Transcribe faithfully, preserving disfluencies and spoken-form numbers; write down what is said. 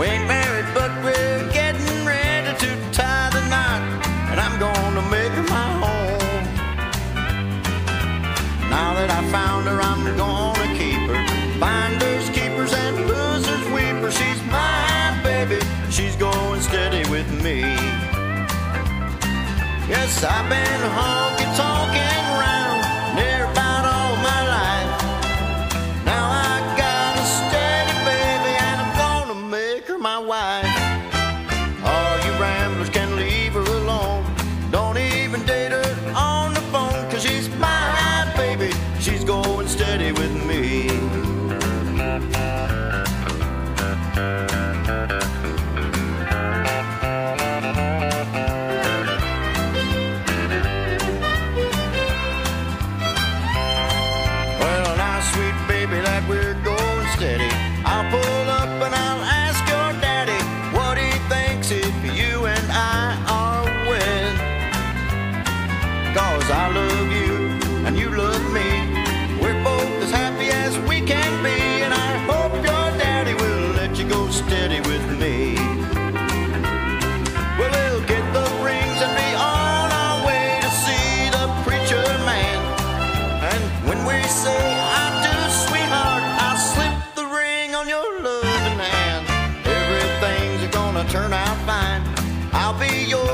We ain't married, but we're getting ready to tie the knot, and I'm gonna make her my home. Now that I found her, I'm gonna keep her. Finders, keepers, and losers, weepers. She's my baby, she's going steady with me. Yes, I've been honky-tonkin' around near about all my life. Now I got a steady baby, and I'm gonna make her my wife. All you ramblers can leave her alone. Don't even date her on the phone, 'cause she's my baby, she's going steady with me. We're going steady. I'll pull up and I'll ask your daddy what he thinks if you and I are wed. 'Cause I love you and you love me. We're both as happy as we can be, and I hope your daddy will let you go steady with me. Well, we'll get the rings and be on our way to see the preacher man. And when we say I do, sweetheart, I'll slip the ring on your loving hand. Everything's gonna turn out fine. I'll be your